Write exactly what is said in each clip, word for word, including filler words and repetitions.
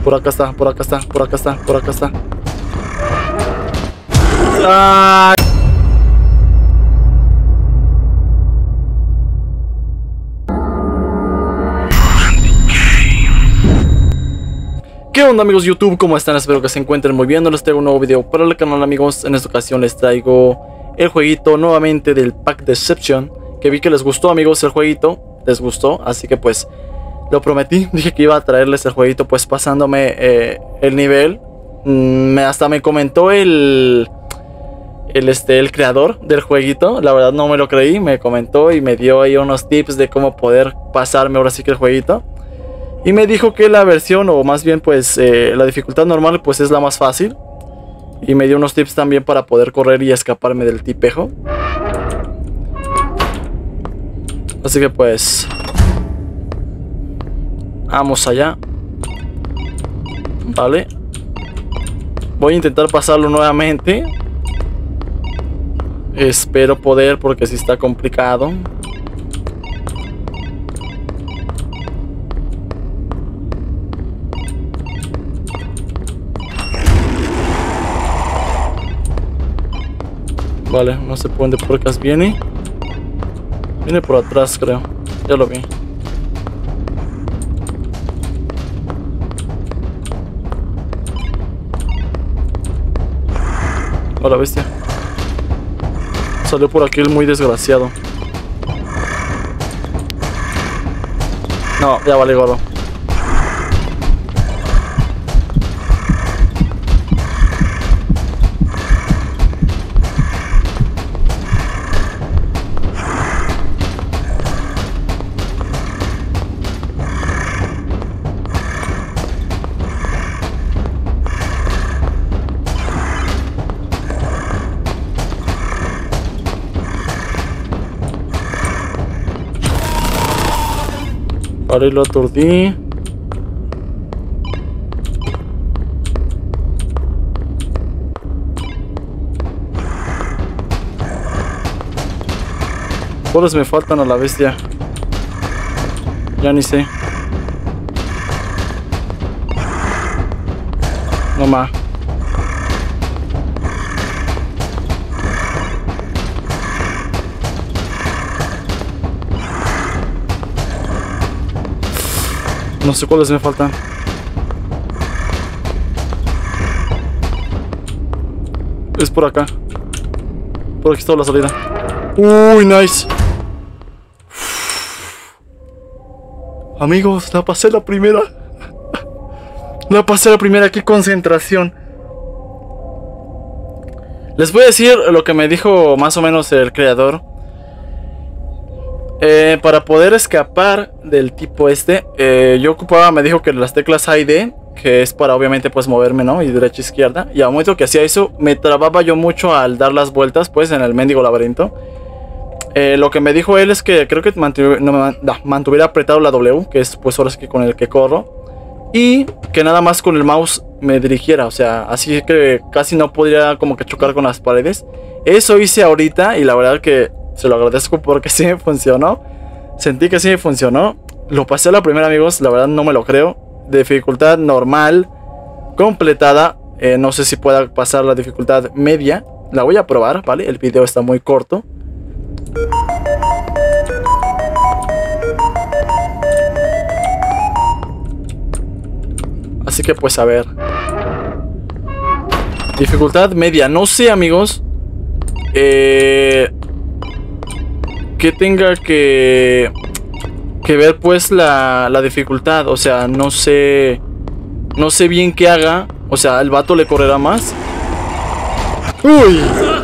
Por acá está, por acá está, por acá está, por acá está. ¡Ay! ¿Qué onda, amigos de YouTube? ¿Cómo están? Espero que se encuentren muy bien. Les traigo un nuevo video para el canal, amigos. En esta ocasión les traigo el jueguito nuevamente del Pack Deception, que vi que les gustó, amigos, el jueguito. Les gustó, así que pues lo prometí. Dije que iba a traerles el jueguito, pues pasándome eh, el nivel. mm, me, Hasta me comentó el, el, este, el creador del jueguito. La verdad no me lo creí. Me comentó y me dio ahí unos tips de cómo poder pasarme ahora sí que el jueguito. Y me dijo que la versión, o más bien pues eh, la dificultad normal, pues es la más fácil. Y me dio unos tips también para poder correr y escaparme del tipejo. Así que pues vamos allá. Vale. Voy a intentar pasarlo nuevamente. Espero poder, porque si está complicado. Vale, no sé por dónde puercas viene. Viene por atrás, creo. Ya lo vi. Hola, bestia. Salió por aquí el muy desgraciado. No, ya vale gorro. Vale, lo aturdí. ¿Cuáles me faltan a la bestia? Ya ni sé. No más. No sé cuáles me faltan. Es por acá. Por aquí está la salida. Uy, nice. Amigos, la pasé la primera. La pasé la primera. Qué concentración. Les voy a decir lo que me dijo más o menos el creador. Eh, para poder escapar del tipo este, eh, yo ocupaba, me dijo que las teclas A y D, que es para obviamente pues moverme, ¿no? Y derecha, izquierda. Y al momento que hacía eso, me trababa yo mucho al dar las vueltas, pues en el mendigo laberinto. Eh, lo que me dijo él es que creo que mantuviera, no, no, mantuviera apretado la W, que es pues ahora sí que con el que corro. Y que nada más con el mouse me dirigiera, o sea, así que casi no podría como que chocar con las paredes. Eso hice ahorita y la verdad que se lo agradezco porque sí me funcionó. Sentí que sí me funcionó. Lo pasé a la primera, amigos. La verdad no me lo creo. Dificultad normal completada. eh, No sé si pueda pasar la dificultad media. La voy a probar, ¿vale? El video está muy corto. Así que pues a ver. Dificultad media. No sé, amigos. Eh... que tenga que que ver pues la, la dificultad. O sea, no sé no sé bien qué haga. O sea, ¿el vato le correrá más? ¡Uy!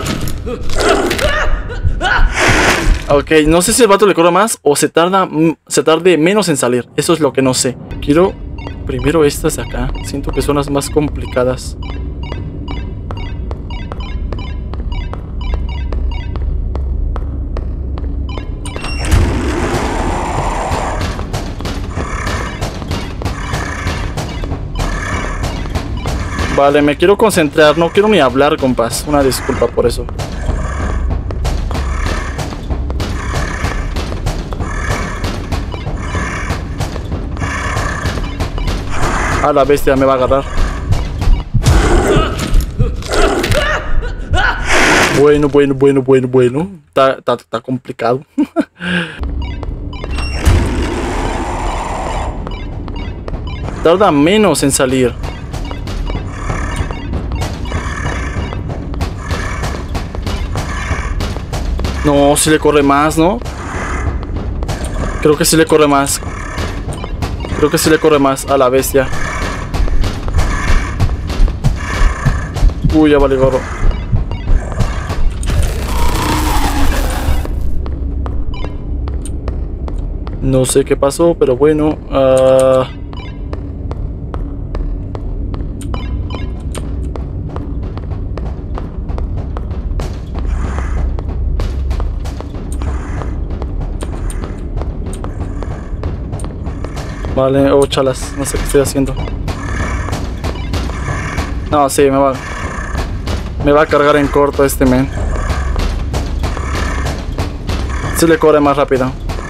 Ok, no sé si el vato le corre más o se tarda se tarde menos en salir. Eso es lo que no sé. Quiero primero estas de acá. Siento que son las más complicadas. Vale, me quiero concentrar, no quiero ni hablar, compas. Una disculpa por eso. A la bestia, me va a agarrar. Bueno, bueno, bueno, bueno, bueno. Está, está, está complicado. Tarda menos en salir. No, si le corre más, ¿no? Creo que sí le corre más. Creo que sí le corre más a la bestia. Uy, ya vale gorro. No sé qué pasó, pero bueno. Uh... Vale, oh chalas, no sé qué estoy haciendo. No, sí, me va. Me va a cargar en corto este men. Sí le corre más rápido.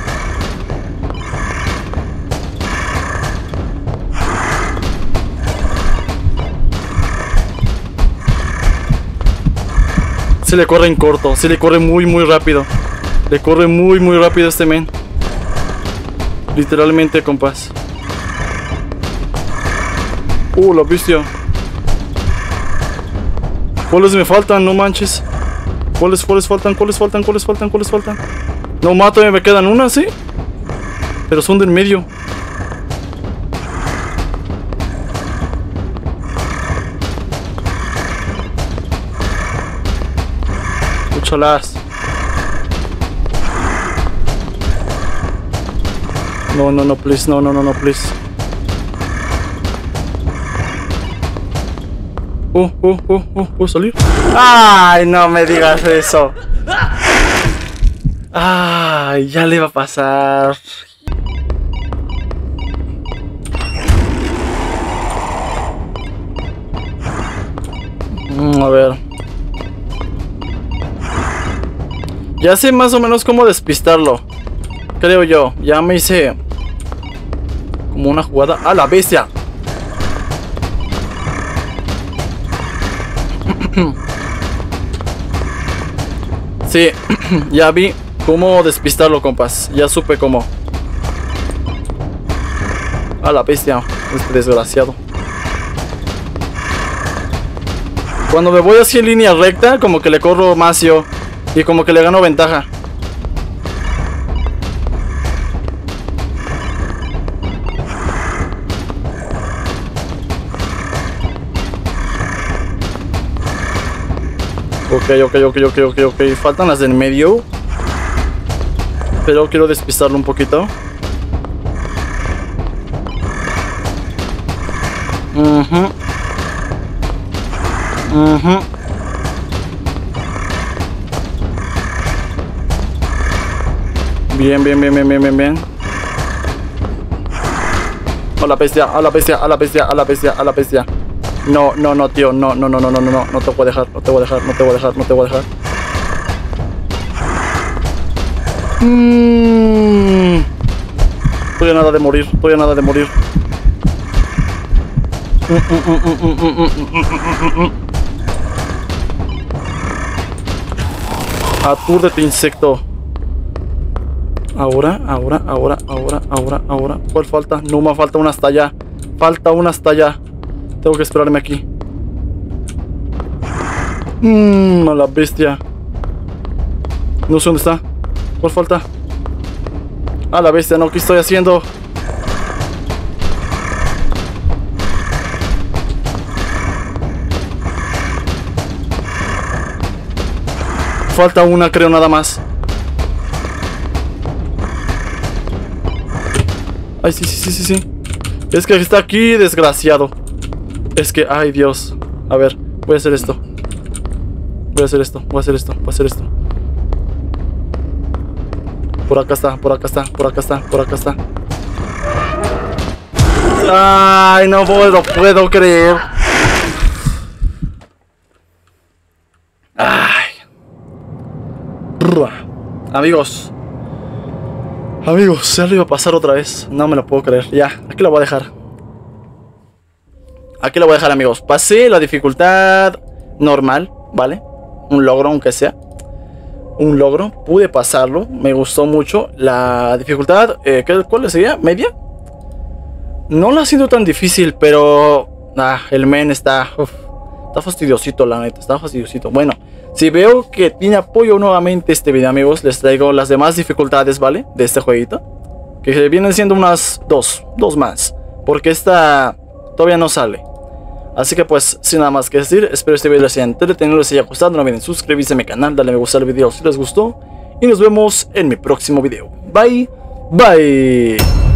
Sí le corre en corto, sí le corre muy muy rápido. Le corre muy muy rápido este men. Literalmente, compas. Uh, la bestia. ¿Cuáles me faltan? No manches. ¿Cuáles, cuáles faltan? ¿Cuáles faltan? ¿Cuáles faltan? ¿Cuáles faltan? No, mato, me quedan unas, ¿sí? Pero son del medio. Escúchalas. No, no, no, please. No, no, no, no, please. Uh, uh, uh, uh, ¿puedo salir? Ay, no me digas eso. Ay, ya le va a pasar. Mm, a ver. Ya sé más o menos cómo despistarlo. Creo yo. Ya me hice como una jugada. ¡A la bestia! Sí, ya vi cómo despistarlo, compas. Ya supe cómo. A la bestia, este desgraciado. Cuando me voy así en línea recta, como que le corro más yo. Y como que le gano ventaja. Ok, ok, ok, ok, ok, ok. Faltan las del medio. Pero quiero despistarlo un poquito. Ajá. Ajá. Bien, bien, bien, bien, bien, bien, bien. A la bestia, a la bestia, a la bestia, a la bestia, a la bestia. No, no, no, tío, no, no, no, no, no, no, no, no te voy a dejar, no te voy a dejar, no te voy a dejar, no te voy a dejar. Mm. Estoy a nada de morir, estoy a nada de morir. Atúrdete, insecto. Ahora, ahora, ahora, ahora, ahora, ahora. ¿Cuál falta? No, me falta una hasta allá. Falta una hasta allá. Tengo que esperarme aquí. Mmm, a la bestia. No sé dónde está. ¿Cuál falta? A la bestia, no, ¿qué estoy haciendo? Falta una, creo, nada más. Ay, sí, sí, sí, sí, sí. Es que está aquí, desgraciado. Es que, ay, Dios. A ver, voy a hacer esto. Voy a hacer esto, voy a hacer esto, voy a hacer esto. Por acá está, por acá está, por acá está, por acá está. Ay, no puedo, puedo creer. Ay. Amigos. Amigos, ya lo iba a pasar otra vez. No me lo puedo creer. Ya, aquí lo voy a dejar. aquí lo voy a dejar, amigos. Pasé la dificultad normal, ¿vale? Un logro, aunque sea un logro, pude pasarlo. Me gustó mucho. La dificultad, eh, ¿cuál sería? ¿Media? No la ha sido tan difícil, pero ah, el men está uf, está fastidiosito, la neta. Está fastidiosito. Bueno, si veo que tiene apoyo nuevamente este video, amigos, les traigo las demás dificultades, ¿vale? De este jueguito, que vienen siendo unas dos, dos más, porque esta todavía no sale. Así que pues, sin nada más que decir, espero este video les haya entretenido, les haya gustado. No olviden suscribirse a mi canal, darle me gusta al video si les gustó, y nos vemos en mi próximo video. Bye, bye.